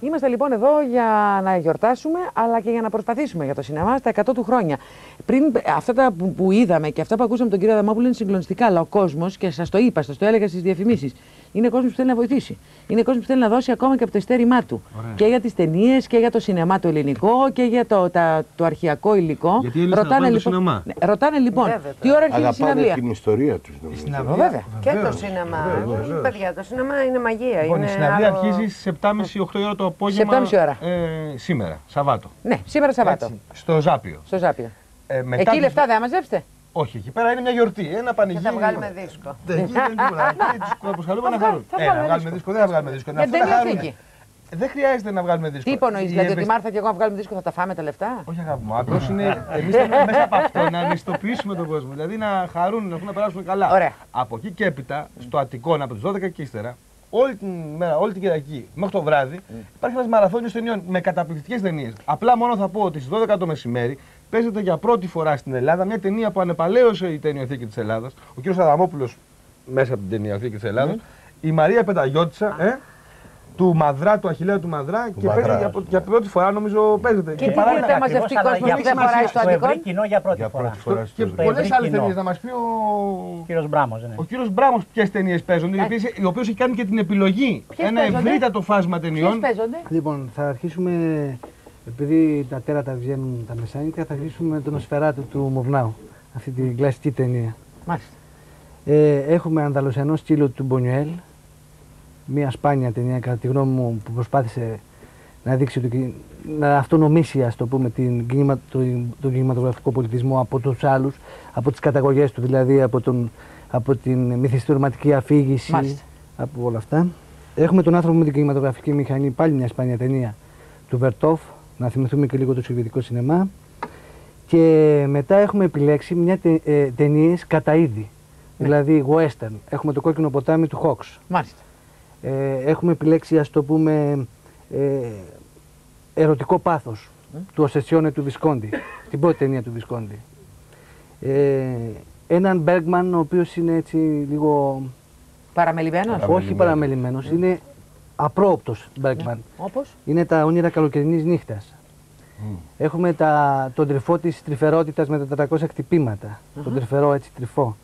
Είμαστε λοιπόν εδώ για να γιορτάσουμε, αλλά και για να προσπαθήσουμε για το σινεμά στα 100 του χρόνια. Πριν αυτά που είδαμε και αυτά που ακούσαμε τον κύριο Αδαμόπουλο είναι συγκλονιστικά, αλλά ο κόσμος, και σας το είπα, σας το έλεγα στις διαφημίσεις, είναι κόσμος που θέλει να βοηθήσει. Είναι κόσμος που θέλει να δώσει ακόμα και από το ειστέρημά του. Ωραία. Και για τις ταινίες και για το σινεμά το ελληνικό και για το αρχαιακό υλικό. Γιατί ρωτάνε λοιπόν, ρωτάνε λοιπόν τι ώρα αρχίζει η συναυλία. Την ιστορία τους. Βέβαια. Και το σινεμά. Παιδιά, το σινεμά είναι μαγεία. Λοιπόν, η συναυλία αρχίζει στις 7.30-8 ώρα το απόγευμα. 7.30 ώρα. Σήμερα, Σαββάτο. Ναι, σήμερα Σαββάτο. Έτσι, στο Ζάπιο. Στο Ζάπιο. Εκεί λεφτά δεν μαζέψετε. Όχι, εκεί πέρα είναι μια γιορτή, ένα πανηγύρι. Θα βγάλουμε δίσκο. Δεν γίνεται τίποτα. Τους αποσχαλούμε να χαρούν. Να βγάλουμε δίσκο, δεν θα βγάλουμε δίσκο. Δεν χρειάζεται να βγάλουμε δίσκο. Τι υπονοείς, δηλαδή ότι η Μάρθα και εγώ να βγάλουμε δίσκο θα τα φάμε τα λεφτά? Όχι, αγάπη μου. Απλώς είναι εμείς θέλουμε μέσα από αυτό να ευαισθητοποιήσουμε τον κόσμο. Δηλαδή να χαρούν, να περάσουν καλά. Ωραία. Από εκεί και έπειτα, στο Αττικόν από τις 12 και ύστερα, όλη την μέρα, όλη την Κυριακή μέχρι το βράδυ, υπάρχει ένας μαραθώνιος ταινιών με καταπληκτικές ταινίες. Απλά μόνο θα πω ότι στις 12 το μεσημέρι παίζεται για πρώτη φορά στην Ελλάδα μια ταινία που ανεπαλαίωσε η Ταινιοθήκη της Ελλάδας. Ο κ. Αδαμόπουλος μέσα από την Ταινιοθήκη της Ελλάδας. Η Μαρία Πενταγιώτισσα, του Μαδρά, του Αχιλλέα του Μαδρά, και παίζει για πρώτη φορά, νομίζω παίζεται. Και τι γίνεται μαζευτικός που δεν φοράει στο Αττικόν? Ευρύ κοινό για πρώτη φορά. Και πολλές άλλες ταινίες, να μας πει ο κύριος Μπράμος. Ο κύριος Μπράμος ποιες ταινίες παίζονται, ο οποίος έχει κάνει και την επιλογή. Ένα ευρύτατο φάσμα ταινιών. Ποιες παίζονται? Λοιπόν, θα αρχίσουμε, επειδή τα τέρατα βγαίνουν τα μεσάνυχτα, θα αρχίσουμε με τον Οσφαιράτου του Μουρνάου, αυτή την κλασική ταινία. Μάλιστα. Έχουμε Ανδαλουσιανό σκύλο του Μπονιουέλ, μια σπάνια ταινία κατά τη γνώμη μου που προσπάθησε να δείξει, να αυτονομήσει, ας το πούμε, τον κινηματογραφικό πολιτισμό από τους άλλους, από τις καταγωγές του, δηλαδή από την μυθιστορηματική αφήγηση. Μάλιστα. Από όλα αυτά. Έχουμε τον άνθρωπο με την κινηματογραφική μηχανή, πάλι μια σπάνια ταινία του Βερτόφ, να θυμηθούμε και λίγο το σοβιετικό σινεμά. Και μετά έχουμε επιλέξει ταινίες κατά είδη, δηλαδή western. Έχουμε το Κόκκινο ποτάμι του Hawks. Μάλιστα. Έχουμε επιλέξει, ας το πούμε, ερωτικό πάθος του Οσεσιόνε του Βισκόντι, την πρώτη ταινία του Βισκόντι. Έναν Μπέργκμαν ο οποίος είναι έτσι λίγο... Παραμελημένος? Όχι παραμελημένος, είναι απρόοπτος Μπέργκμαν. Όπως? Είναι τα όνειρα καλοκαιρινής νύχτας. Έχουμε τον τρυφό της τρυφερότητας με τα 400 χτυπήματα, τον τρυφερό έτσι τρυφό.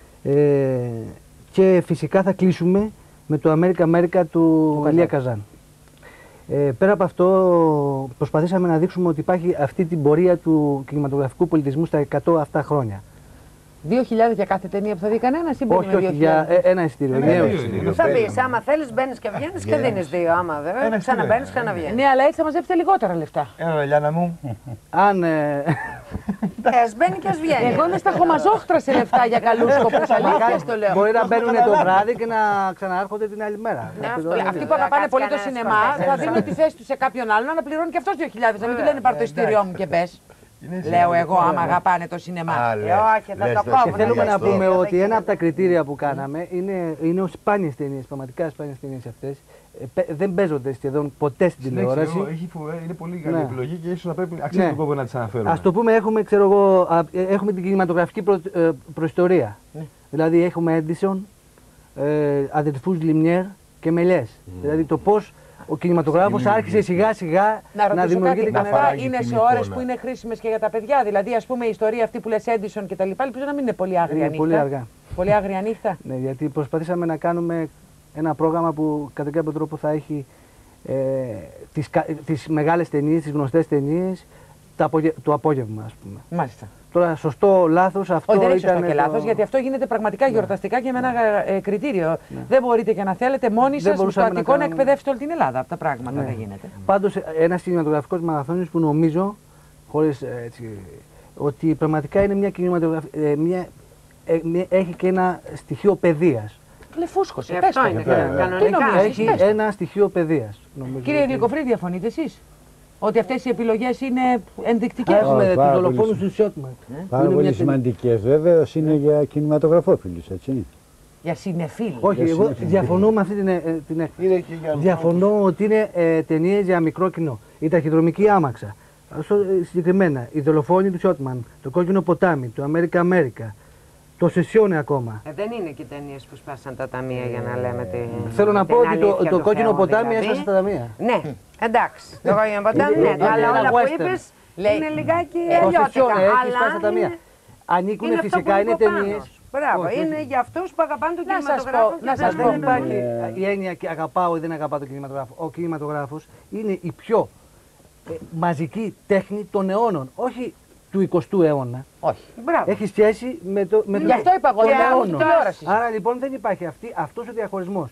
Και φυσικά θα κλείσουμε με το Αμέρικα του Ηλία Καζάν. Πέρα από αυτό, προσπαθήσαμε να δείξουμε ότι υπάρχει αυτή την πορεία του κινηματογραφικού πολιτισμού στα 100 αυτά χρόνια. 2.000 για κάθε ταινία που θα δει κανένας ή μπορεί με 2.000? Όχι, για ένα εισιτήριο. Θα πεις, άμα θέλεις μπαίνεις και βγαίνεις και δίνεις δύο. Άμα δεν ξαναμπαίνεις, ξαναβγαίνεις. Ναι, αλλά έτσι θα μαζέψετε λιγότερα λεφτά. Λιάννα μου. Αν... Ας μπαίνει και ας βγαίνει. Εγώ είμαι στα χωμαζόχτρα σε λεφτά για καλούς σκοπούς. Αλήθεια το λέω. Μπορεί να μπαίνουν το βράδυ και να ξανάρχονται την άλλη μέρα. Αυτοί που αγαπάνε πολύ το σινεμά θα δίνουν τη θέση του σε κάποιον άλλον να πληρώνει και αυτός 2.000. Να μην του λένε πάρ' το ειστήριό μου και πες. Λέω εγώ, άμα αγαπάνε το σινεμά. Όχι, θα το κόβω. Θέλουμε να πούμε ότι ένα από τα κριτήρια που κάναμε είναι οι σπάνιες ταινίες, πραγματικά σπάνιες ταινίες αυτές. Δεν παίζονται σχεδόν ποτέ στην τηλεόραση. Είναι πολύ καλή επιλογή και ίσως να πρέπει αξίζει τον κόπο να τις αναφέρουμε. Ας το πούμε, έχουμε την κινηματογραφική προϊστορία. Δηλαδή έχουμε Έντισον, αδελφούς Λιμιέρ και Μελιές. Δηλαδή το πώς ο κινηματογράφος άρχισε σιγά σιγά να δημιουργείται και αυτά είναι σε ώρες που είναι χρήσιμες και για τα παιδιά. Δηλαδή, ας πούμε, η ιστορία αυτή που λες Έντισον και τα λοιπά, ελπίζω να μην είναι πολύ άγρια νύχτα. Πολύ αργά. Πολύ άγρια νύχτα. Ναι, γιατί προσπαθήσαμε να κάνουμε ένα πρόγραμμα που κατά κάποιο τρόπο θα έχει τις μεγάλες ταινίες, τις γνωστές ταινίες, το απόγευμα, ας πούμε. Μάλιστα. Τώρα, σωστό, λάθος, αυτό δεν είναι ήταν. σωστό και λάθος, γιατί αυτό γίνεται πραγματικά γιορταστικά και με ένα κριτήριο. Δεν μπορείτε και να θέλετε μόνοι σας στο Αττικό να εκπαιδεύσετε όλη την Ελλάδα. Αυτά τα πράγματα δεν γίνεται. Πάντως, ένας κινηματογραφικός μαραθώνιος που νομίζω, χωρίς ότι πραγματικά είναι μια κινηματογραφική. Έχει και ένα στοιχείο παιδείας. Λεφούσκωσε. Αυτό είναι κανονικά. Έχει ένα στοιχείο παιδείας. Κύριε Γλυκοφρίδη, διαφωνείτε εσείς? Ότι αυτές οι επιλογές είναι ενδεικτικές? Έχουμε τους δολοφόνους του Σιότμαν. Πάρα πολύ σημαντικές, βέβαια, είναι για κινηματογραφόφιλους, έτσι. Για συνεφίλους. Όχι, εγώ διαφωνώ με αυτή την έκθεση. Διαφωνώ ότι είναι ταινίες για μικρό κοινό. Η ταχυδρομική άμαξα. Συγκεκριμένα, οι δολοφόνοι του Σιότμαν, το Κόκκινο ποτάμι, το Αμέρικα. Το Σεσιόνε ακόμα. Δεν είναι και ταινίες που σπάσαν τα ταμεία για να λέμε τη. Θέλω να πω ότι το Κόκκινο ποτάμι έσπασε τα ταμεία. Ναι, Εντάξει, το Γόγιο Ποτάμι, ναι, αλλά όλα που είπες είναι λιγάκι αλλιώτικα. Αλλά ανήκουν είναι φυσικά, αυτό είναι που είπα ταινίες. πάνω. Μπράβο, είναι για αυτούς που αγαπάνε τον Να σας κινηματογράφο. πω, να και σας δεν πω, είναι Υπάρχει πολύ. η έννοια και αγαπάω ή δεν αγαπάω τον κινηματογράφο. Ο κινηματογράφος είναι η πιο μαζική τέχνη των αιώνων, όχι του 20ου αιώνα. Όχι. Μπράβο. Έχει σχέση με το. Γι' αυτό είπα εγώ, των είναι αιώνων. από τηλεόραση. Άρα λοιπόν δεν υπάρχει αυτός ο διαχωρισμός.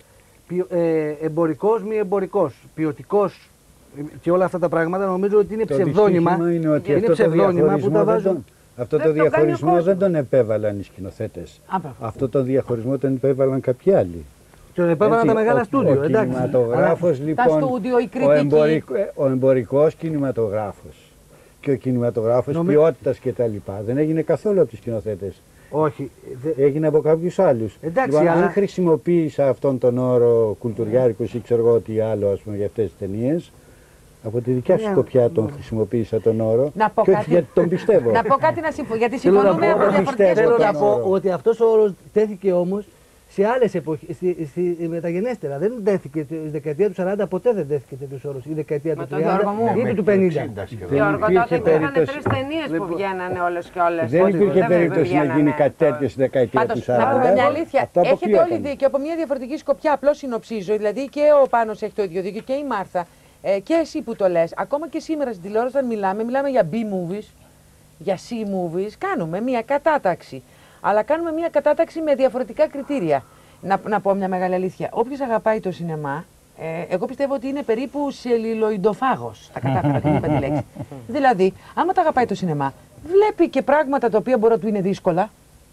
Εμπορικός, μη εμπορικός, ποιοτικός και όλα αυτά τα πράγματα νομίζω ότι είναι Το ψευδόνυμα. δυστύχημα είναι ότι Είναι αυτό το ψευδόνυμα που διαχωρισμό τα δεν βάζουν. αυτό το Δεν το κάνει ο διαχωρισμό κόσμος. δεν τον επέβαλαν οι σκηνοθέτες. Αυτό το διαχωρισμό τον επέβαλαν κάποιοι άλλοι. Τον επέβαλαν Έτσι, τα μεγάλα στούντιο. Ο εντάξει. κινηματογράφος λοιπόν, στούντιο, η κριτική. ο εμπορικός κινηματογράφος και ο κινηματογράφος ποιότητας κτλ. Δεν έγινε καθόλου από τους σκηνοθέτες. Όχι. Έγινε από κάποιους άλλους. Εντάξει, Λοιπόν, αλλά- αν χρησιμοποίησα αυτόν τον όρο κουλτουριάρικος ή ξέρω εγώ τι άλλο ας πούμε, για αυτές τις ταινίες, από τη δικιά σου σκοπιά τον χρησιμοποίησα τον όρο Να πω και όχι κάτι. γιατί τον πιστεύω. Να πω κάτι να συμφωνώ. Γιατί Θέλω να συμφωνούμε πω, από διαφορετικές πιστεύω Θέλω να σκοπιές. τον πω όρο. ότι αυτός ο όρος τέθηκε όμως σε άλλες εποχές, μεταγενέστερα. Δεν τέθηκε στη δεκαετία του 40, ποτέ δεν τέθηκε τέτοιος όρος. Η δεκαετία Μα του τον 30 Γιώργο μου. ή του 50. Γιώργο, τότε υπήρχε υπήρχαν περίπτωση- 3 ταινίες που βγαίνανε όλες και όλες. Δεν τότε υπήρχε δεν περίπτωση να βγαίνανε γίνει κάτι το- τέτοιο στη δεκαετία του Πάντως, 40. να πούμε μια αλήθεια. Αυτό Έχετε αποκλείονταν. όλοι δίκιο από μια διαφορετική σκοπιά. Απλώς συνοψίζω. Δηλαδή και ο Πάνος έχει το ίδιο δίκιο και η Μάρθα. Και εσύ που το λες. Ακόμα και σήμερα στην τηλεόραση, όταν μιλάμε για B-movies, για C-movies. Κάνουμε μια κατάταξη. Αλλά κάνουμε μια κατάταξη με διαφορετικά κριτήρια. Να πω μια μεγάλη αλήθεια. Όποιος αγαπάει το σινεμά, εγώ πιστεύω ότι είναι περίπου σελιλοϊντοφάγος. Τα κατάφερα, δεν είπα τη λέξη. Δηλαδή, άμα τα αγαπάει το σινεμά, βλέπει και πράγματα τα οποία μπορεί να του είναι δύσκολα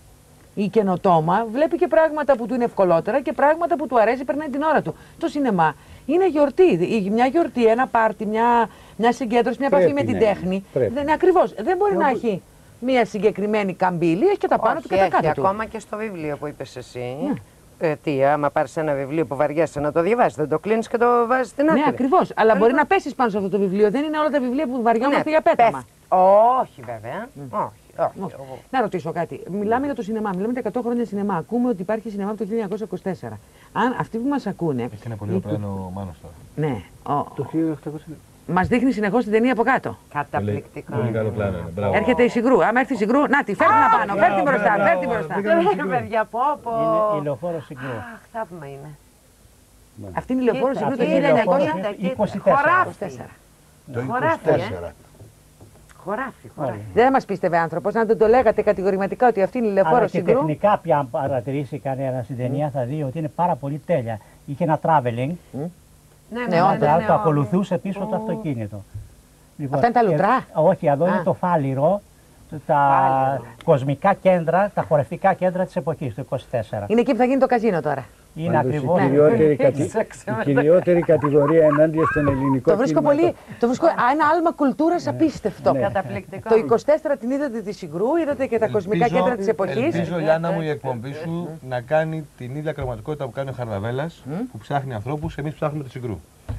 ή καινοτόμα, βλέπει και πράγματα που του είναι ευκολότερα και πράγματα που του αρέσει, περνάει την ώρα του. Το σινεμά είναι γιορτή. Μια γιορτή, ένα πάρτι, μια συγκέντρωση, μια επαφή Πρέπει με την να τέχνη. είναι. Πρέπει. Ακριβώς. Δεν μπορεί να έχει μια συγκεκριμένη καμπύλη, έχει και τα πάνω του και τα έχει, κάτω του. ακόμα και στο βιβλίο που είπες εσύ. Τι, άμα πάρεις ένα βιβλίο που βαριέσαι να το διαβάσεις, δεν το κλείνεις και το βάζεις στην άκρη. Ναι, ακριβώς. Αλλά μπορεί να πέσεις πάνω σε αυτό το βιβλίο. Δεν είναι όλα τα βιβλία που βαριόμαστε για πέταμα. Όχι βέβαια. Όχι. Να ρωτήσω κάτι. Μιλάμε για το σινεμά, μιλάμε για 100 χρόνια σινεμά. Ακούμε ότι υπάρχει σινεμά από το 1924. Αν αυτοί που μας ακούνε. Έχει ένα πολύ ωραίο πλάνο ο Μάνος τώρα. Ναι. Το 1800. Μας δείχνει συνεχώς την ταινία από κάτω. Καταπληκτικό. Πολύ καλό πλάνο είναι. Μπράβο. Έρχεται η Σιγρού. Άμα έρθει η Σιγρού, να τη φέρνει να πάνω, φέρνει την μπροστά, φέρνει την μπροστά. Παιδιά, πω. Είναι η λεωφόρο Συγκρού. Αχ, θαύμα είναι. Αυτή είναι η λεωφόρο Σιγρού το Αυτή είναι η λεωφόρο 1924. 24. Χωράφι. Το Χωράφι, 24. Χωράφι. Δεν μας πίστευε άνθρωπος, αν δεν το λέγατε κατηγορηματικά ότι αυτή είναι η λεωφόρο Αλλά και Σιγρού. τεχνικά πια αν παρατηρήσει κανένα στην ταινία θα δει ότι είναι πάρα πολύ τέλεια. Είχε ένα traveling, όντως. το ακολουθούσε πίσω το αυτοκίνητο. Λοιπόν, Αυτά είναι τα λουτρά? Όχι, εδώ είναι το φάληρο, τα κοσμικά κέντρα, τα χορευτικά κέντρα της εποχής του 24. Είναι εκεί που θα γίνει το καζίνο τώρα. Είναι Πάντως, ακριβώς. η κυριότερη κατηγορία ενάντια στον ελληνικό Το βρίσκω κινηματογράφο. πολύ. Το βρίσκω ένα άλμα κουλτούρας απίστευτο. Καταπληκτικό. Το 24 την είδατε τη Σιγρού, είδατε και τα κοσμικά κέντρα της εποχής. Ελπίζω, Λιάννα μου, η εκπομπή σου να κάνει την ίδια πραγματικότητα που κάνει ο Χαρδαβέλλας, που ψάχνει ανθρώπους, εμείς ψάχνουμε τη Συγκρού.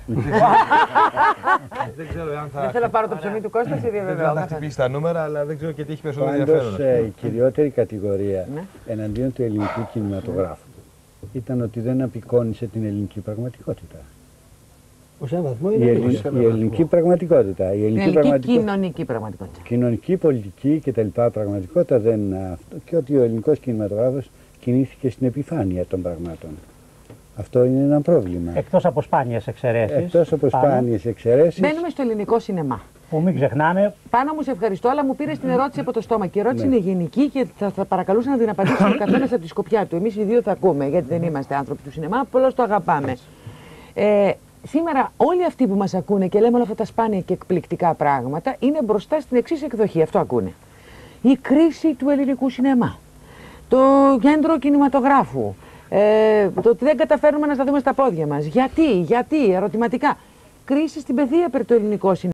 Δεν ξέρω αν Δεν θέλω θα. να πάρω το ψωμί του Κώστα, σε Δεν ξέρω αν θα διαβεβαιώ. χτυπήσει τα νούμερα, αλλά δεν ξέρω και τι έχει περισσότερο Πάντως ενδιαφέρον. η κυριότερη κατηγορία Ναι. εναντίον του ελληνικού κινηματογράφου ήταν ότι δεν απεικόνισε την ελληνική πραγματικότητα. Ως έναν βαθμό Η, είναι η ελληνική πραγματικότητα. Η Την ελληνική ελληνική πραγματικότητα. κοινωνική πραγματικότητα. Κοινωνική, πολιτική κτλ. Πραγματικότητα δεν είναι αυτό. Και ότι ο ελληνικός κινηματογράφος κινήθηκε στην επιφάνεια των πραγμάτων. Αυτό είναι ένα πρόβλημα. Εκτός από σπάνιες εξαιρέσεις. Εκτός από πάνω, σπάνιες εξαιρέσεις. Μπαίνουμε στο ελληνικό σινεμά. Που μην ξεχνάμε, Πάνω μου σε ευχαριστώ, αλλά μου πήρε την ερώτηση από το στόμα. Και η ερώτηση είναι γενική και θα παρακαλούσα να την απαντήσει ο καθένα από τη σκοπιά του. Εμείς οι δύο θα ακούμε, γιατί δεν είμαστε άνθρωποι του σινεμά, απλώς το αγαπάμε. Σήμερα όλοι αυτοί που μας ακούνε και λέμε όλα αυτά τα σπάνια και εκπληκτικά πράγματα είναι μπροστά στην εξής εκδοχή. Αυτό ακούνε. Η κρίση του ελληνικού σινεμά. Το κέντρο κινηματογράφου. Το ότι δεν καταφέρνουμε να σταθούμε στα πόδια μας. Γιατί, ερωτηματικά. Κρίση στην παιδεία περί το ελληνικό σινεμά.